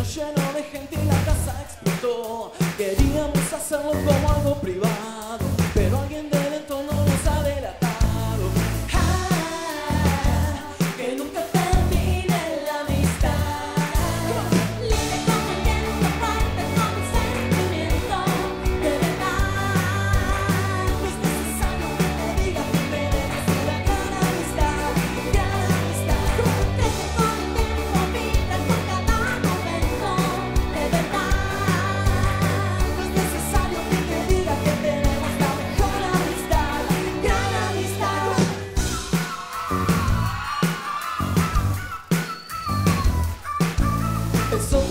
lleno de gente y la casa explotó. Queríamos hacerlo como algo privado, pero alguien del entorno nos ha delatado. Que nunca termine la amistad. Libre como el viento, fuerte como un sentimiento de verdad. No es necesario que te diga que tenemos una gran amistad, gran amistad. Crece con el tiempo, vibra con cada momento de verdad. No es necesario que te diga que tenemos la mejor amistad, gran amistad. El sol